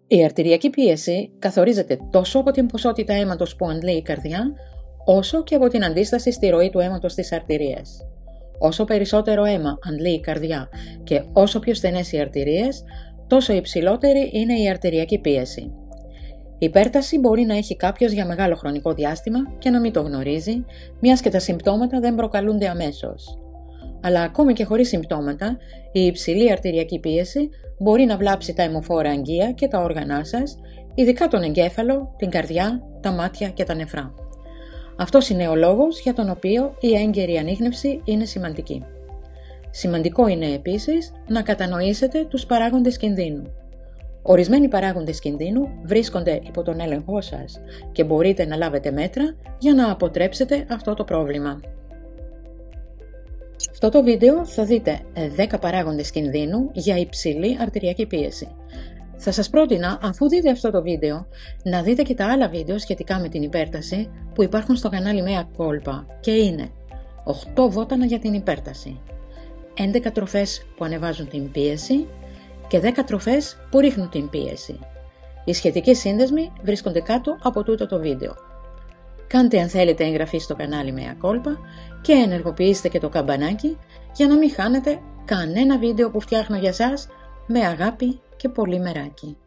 Η αρτηριακή πίεση καθορίζεται τόσο από την ποσότητα αίματος που αντλεί η καρδιά, όσο και από την αντίσταση στη ροή του αίματος στις αρτηρίες. Όσο περισσότερο αίμα αντλεί η καρδιά και όσο πιο στενές οι αρτηρίες, τόσο υψηλότερη είναι η αρτηριακή πίεση. Η υπέρταση μπορεί να έχει κάποιος για μεγάλο χρονικό διάστημα και να μην το γνωρίζει, μιας και τα συμπτώματα δεν προκαλούνται αμέσως. Αλλά ακόμη και χωρίς συμπτώματα, η υψηλή αρτηριακή πίεση μπορεί να βλάψει τα αιμοφόρα αγγεία και τα όργανά σας, ειδικά τον εγκέφαλο, την καρδιά, τα μάτια και τα νεφρά. Αυτός είναι ο λόγος για τον οποίο η έγκαιρη ανίχνευση είναι σημαντική. Σημαντικό είναι επίσης να κατανοήσετε τους παράγοντες κινδύνου. Ορισμένοι παράγοντες κινδύνου βρίσκονται υπό τον έλεγχό σας και μπορείτε να λάβετε μέτρα για να αποτρέψετε αυτό το πρόβλημα. Σε αυτό το βίντεο θα δείτε 10 παράγοντες κινδύνου για υψηλή αρτηριακή πίεση. Θα σας πρότεινα, αφού δείτε αυτό το βίντεο, να δείτε και τα άλλα βίντεο σχετικά με την υπέρταση που υπάρχουν στο κανάλι Mea Culpa και είναι 8 βότανα για την υπέρταση, 11 τροφές που ανεβάζουν την πίεση και 10 τροφές που ρίχνουν την πίεση. Οι σχετικοί σύνδεσμοι βρίσκονται κάτω από τούτο το βίντεο. Κάντε αν θέλετε εγγραφή στο κανάλι Mea Culpa και ενεργοποιήστε και το καμπανάκι για να μην χάνετε κανένα βίντεο που φτιάχνω για σας με αγάπη και πολύ μεράκι.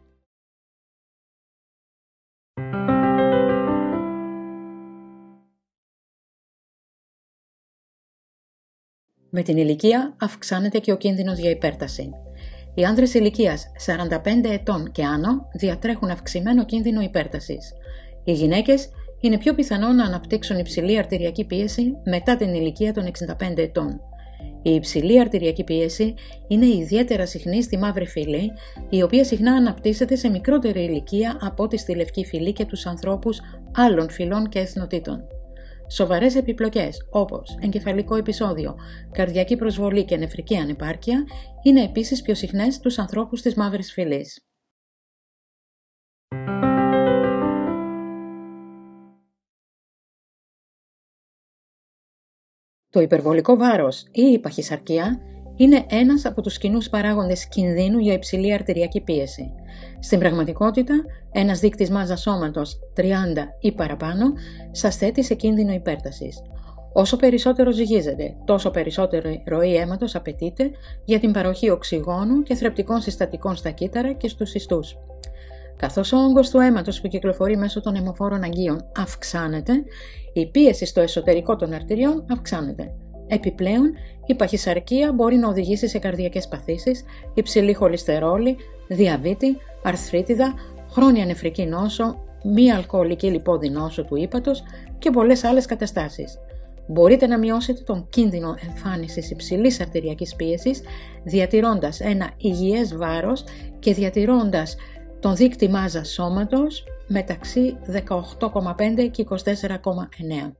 Με την ηλικία αυξάνεται και ο κίνδυνος για υπέρταση. Οι άνδρες ηλικίας 45 ετών και άνω διατρέχουν αυξημένο κίνδυνο υπέρτασης. Οι γυναίκες είναι πιο πιθανό να αναπτύξουν υψηλή αρτηριακή πίεση μετά την ηλικία των 65 ετών. Η υψηλή αρτηριακή πίεση είναι ιδιαίτερα συχνή στη μαύρη φυλή, η οποία συχνά αναπτύσσεται σε μικρότερη ηλικία από ό,τι στη λευκή φυλή και τους ανθρώπους άλλων φυλών και εθνοτήτων. Σοβαρές επιπλοκές όπως εγκεφαλικό επεισόδιο, καρδιακή προσβολή και νεφρική ανεπάρκεια είναι επίσης πιο συχνές στους ανθρώπους της μαύρης φυλής. Το υπερβολικό βάρος ή η παχυσαρκία είναι ένας από τους κοινούς παράγοντες κινδύνου για υψηλή αρτηριακή πίεση. Στην πραγματικότητα, ένας δείκτης μάζας σώματος 30 ή παραπάνω σας θέτει σε κίνδυνο υπέρτασης. Όσο περισσότερο ζυγίζετε, τόσο περισσότερη ροή αίματος απαιτείται για την παροχή οξυγόνου και θρεπτικών συστατικών στα κύτταρα και στους ιστούς. Καθώς ο όγκος του αίματος που κυκλοφορεί μέσω των αιμοφόρων αγγείων αυξάνεται, η πίεση στο εσωτερικό των αρτηριών αυξάνεται. Επιπλέον, η παχυσαρκία μπορεί να οδηγήσει σε καρδιακές παθήσεις, υψηλή χολυστερόλη, διαβήτη, αρθρίτιδα, χρόνια νεφρική νόσο, μη αλκοολική λιπόδη νόσο του ύπατος και πολλές άλλες καταστάσεις. Μπορείτε να μειώσετε τον κίνδυνο εμφάνισης υψηλής αρτηριακής πίεσης διατηρώντας ένα υγιές βάρος και διατηρώντας τον δείκτη μάζας σώματος μεταξύ 18,5 και 24,9.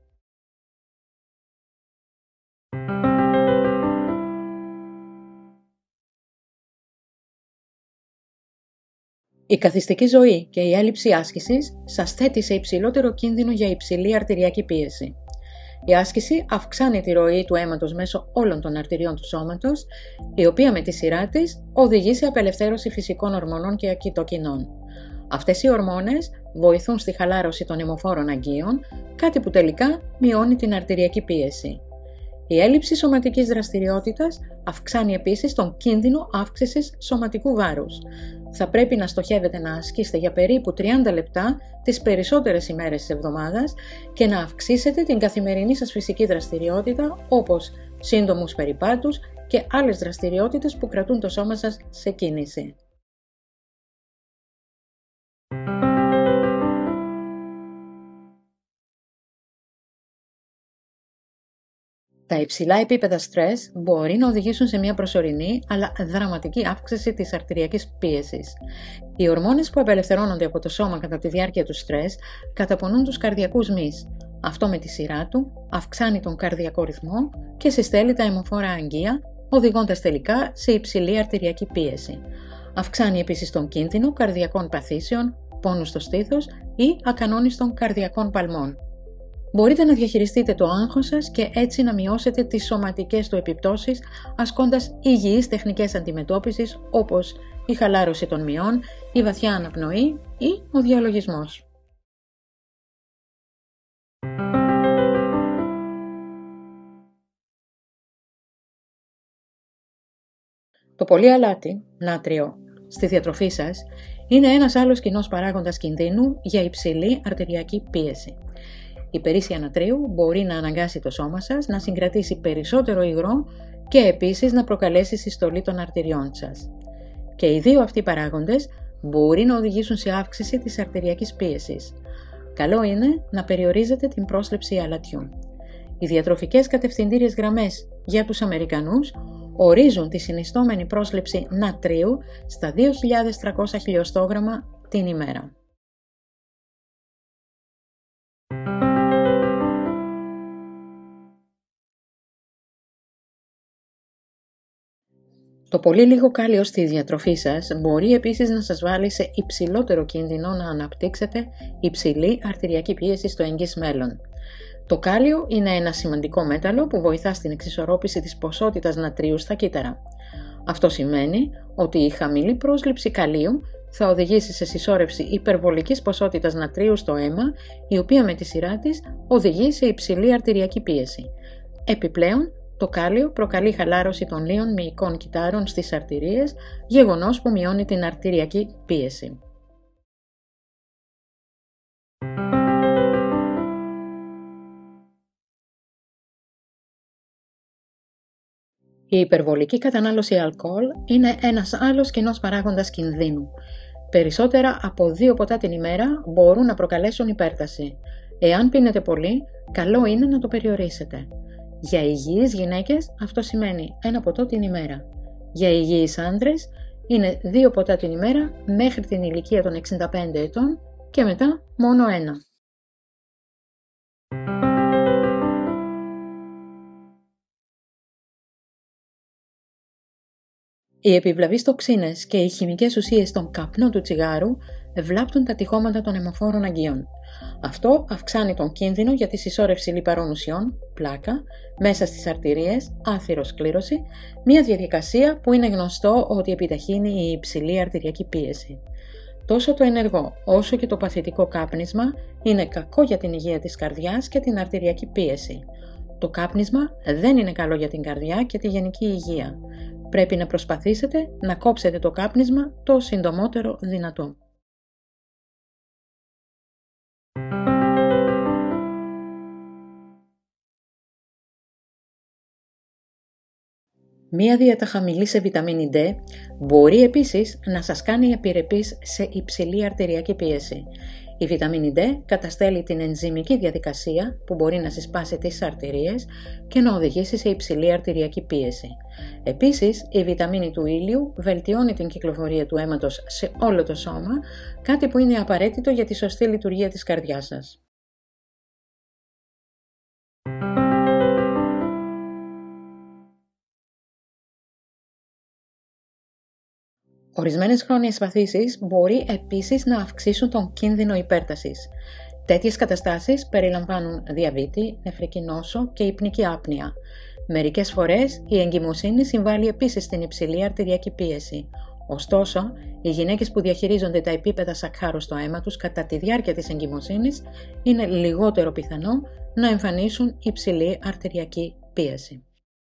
Η καθιστική ζωή και η έλλειψη άσκησης σας θέτει σε υψηλότερο κίνδυνο για υψηλή αρτηριακή πίεση. Η άσκηση αυξάνει τη ροή του αίματος μέσω όλων των αρτηριών του σώματος, η οποία με τη σειρά της οδηγεί σε απελευθέρωση φυσικών ορμονών και ακητοκινών. Αυτές οι ορμόνες βοηθούν στη χαλάρωση των αιμοφόρων αγγείων, κάτι που τελικά μειώνει την αρτηριακή πίεση. Η έλλειψη σωματικής δραστηριότητας αυξάνει επίσης τον κίνδυνο αύξησης σωματικού βάρους. Θα πρέπει να στοχεύετε να ασκήσετε για περίπου 30 λεπτά τις περισσότερες ημέρες της εβδομάδας και να αυξήσετε την καθημερινή σας φυσική δραστηριότητα όπως σύντομους περιπάτους και άλλες δραστηριότητες που κρατούν το σώμα σας σε κίνηση. Τα υψηλά επίπεδα στρες μπορεί να οδηγήσουν σε μια προσωρινή αλλά δραματική αύξηση της αρτηριακής πίεσης. Οι ορμόνες που απελευθερώνονται από το σώμα κατά τη διάρκεια του στρες καταπονούν τους καρδιακούς μυς. Αυτό με τη σειρά του αυξάνει τον καρδιακό ρυθμό και συστέλει τα αιμοφόρα αγγεία, οδηγώντας τελικά σε υψηλή αρτηριακή πίεση. Αυξάνει επίσης τον κίνδυνο καρδιακών παθήσεων, πόνου στο στήθος ή ακανόνιστων καρδιακών παλμών. μπορείτε να διαχειριστείτε το άγχος σας και έτσι να μειώσετε τις σωματικές του επιπτώσεις ασκώντας υγιείς τεχνικές αντιμετώπισης όπως η χαλάρωση των μειών, η βαθιά αναπνοή ή ο διαλογισμός. Το πολύ αλάτι, νάτριο, στη διατροφή σας είναι ένας άλλος κοινός παράγοντας κινδύνου για υψηλή αρτηριακή πίεση. Η υπερίσσια νατρίου μπορεί να αναγκάσει το σώμα σας να συγκρατήσει περισσότερο υγρό και επίσης να προκαλέσει συστολή των αρτηριών σας. Και οι δύο αυτοί παράγοντες μπορεί να οδηγήσουν σε αύξηση της αρτηριακής πίεσης. Καλό είναι να περιορίζετε την πρόσληψη αλατιού. Οι διατροφικές κατευθυντήριες γραμμές για τους Αμερικανούς ορίζουν τη συνιστόμενη πρόσληψη νατρίου στα 2.300 χιλιοστόγραμμα την ημέρα. Το πολύ λίγο κάλιο στη διατροφή σας μπορεί επίσης να σας βάλει σε υψηλότερο κίνδυνο να αναπτύξετε υψηλή αρτηριακή πίεση στο εγγύς μέλλον. Το κάλιο είναι ένα σημαντικό μέταλλο που βοηθά στην εξισορρόπηση της ποσότητας νατρίου στα κύτταρα. Αυτό σημαίνει ότι η χαμηλή πρόσληψη καλίου θα οδηγήσει σε συσσόρευση υπερβολικής ποσότητας νατρίου στο αίμα, η οποία με τη σειρά της οδηγεί σε υψηλή αρτηριακή πίεση. Επιπλέον, το κάλιο προκαλεί χαλάρωση των λίων μυϊκών κυττάρων στις αρτηρίες, γεγονός που μειώνει την αρτηριακή πίεση. Η υπερβολική κατανάλωση αλκοόλ είναι ένας άλλος κοινός παράγοντας κινδύνου. Περισσότερα από 2 ποτά την ημέρα μπορούν να προκαλέσουν υπέρταση. Εάν πίνετε πολύ, καλό είναι να το περιορίσετε. Για υγιείς γυναίκες αυτό σημαίνει 1 ποτό την ημέρα. Για υγιείς άντρες είναι 2 ποτά την ημέρα μέχρι την ηλικία των 65 ετών και μετά μόνο 1. Οι επιβλαβείς τοξίνες και οι χημικές ουσίες στον καπνό του τσιγάρου βλάπτουν τα τυχώματα των αιμοφόρων αγκίων. Αυτό αυξάνει τον κίνδυνο για τη συσσόρευση λιπαρών ουσιών, πλάκα, μέσα στις αρτηρίες, άθυροσκλήρωση, μια διαδικασία που είναι γνωστό ότι επιταχύνει η υψηλή αρτηριακή πίεση. Τόσο το ενεργό όσο και το παθητικό κάπνισμα είναι κακό για την υγεία της καρδιάς και την αρτηριακή πίεση. Το κάπνισμα δεν είναι καλό για την καρδιά και τη γενική υγεία. Πρέπει να προσπαθήσετε να κόψετε το κάπνισμα το συντομότερο δυνατό. Μία δίαιτα χαμηλή σε βιταμίνη D μπορεί επίσης να σας κάνει επιρρεπείς σε υψηλή αρτηριακή πίεση. Η βιταμίνη D καταστέλει την ενζυμική διαδικασία που μπορεί να συσπάσει τις αρτηρίες και να οδηγήσει σε υψηλή αρτηριακή πίεση. Επίσης, η βιταμίνη του ήλιου βελτιώνει την κυκλοφορία του αίματος σε όλο το σώμα, κάτι που είναι απαραίτητο για τη σωστή λειτουργία της καρδιάς σας. Ορισμένες χρόνιες παθήσεις μπορεί επίσης να αυξήσουν τον κίνδυνο υπέρτασης. Τέτοιες καταστάσεις περιλαμβάνουν διαβήτη, νεφρική νόσο και υπνική άπνοια. Μερικές φορές η εγκυμοσύνη συμβάλλει επίσης στην υψηλή αρτηριακή πίεση. Ωστόσο, οι γυναίκες που διαχειρίζονται τα επίπεδα σακχάρου στο αίμα τους κατά τη διάρκεια της εγκυμοσύνης είναι λιγότερο πιθανό να εμφανίσουν υψηλή αρτηριακή πίεση.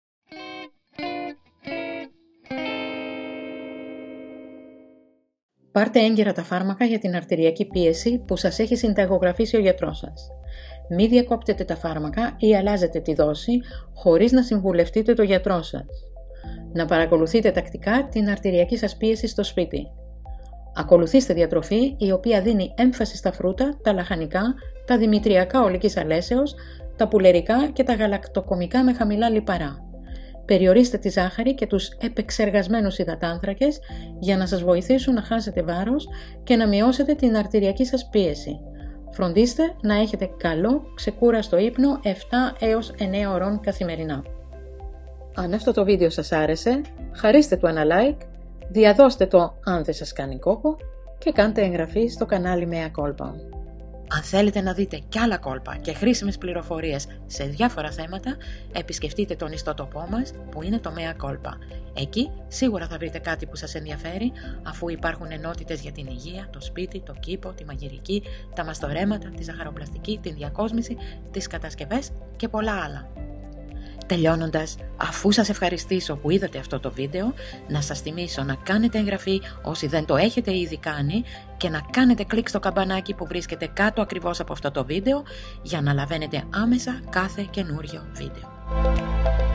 Πάρτε έγκαιρα τα φάρμακα για την αρτηριακή πίεση που σας έχει συνταγογραφήσει ο γιατρός σας. Μη διακόπτετε τα φάρμακα ή αλλάζετε τη δόση χωρίς να συμβουλευτείτε τον γιατρό σας. Να παρακολουθείτε τακτικά την αρτηριακή σας πίεση στο σπίτι. Ακολουθήστε διατροφή η οποία δίνει έμφαση στα φρούτα, τα λαχανικά, τα δημητριακά ολικής αλέσεως, τα πουλερικά και τα γαλακτοκομικά με χαμηλά λιπαρά. Περιορίστε τη ζάχαρη και τους επεξεργασμένους υδατάνθρακες για να σας βοηθήσουν να χάσετε βάρος και να μειώσετε την αρτηριακή σας πίεση. Φροντίστε να έχετε καλό, ξεκούραστο ύπνο 7 έως 9 ωρών καθημερινά. Αν αυτό το βίντεο σας άρεσε, χαρίστε του ένα like, διαδώστε το αν δεν σας κάνει κόπο και κάντε εγγραφή στο κανάλι Mea Culpa. Αν θέλετε να δείτε κι άλλα κόλπα και χρήσιμες πληροφορίες σε διάφορα θέματα, επισκεφτείτε τον ιστότοπό μας που είναι το Mea Culpa. Εκεί σίγουρα θα βρείτε κάτι που σας ενδιαφέρει, αφού υπάρχουν ενότητες για την υγεία, το σπίτι, το κήπο, τη μαγειρική, τα μαστορέματα, τη ζαχαροπλαστική, την διακόσμηση, τις κατασκευές και πολλά άλλα. Τελειώνοντας, αφού σας ευχαριστήσω που είδατε αυτό το βίντεο, να σας θυμίσω να κάνετε εγγραφή όσοι δεν το έχετε ήδη κάνει και να κάνετε κλικ στο καμπανάκι που βρίσκεται κάτω ακριβώς από αυτό το βίντεο για να λαβαίνετε άμεσα κάθε καινούριο βίντεο.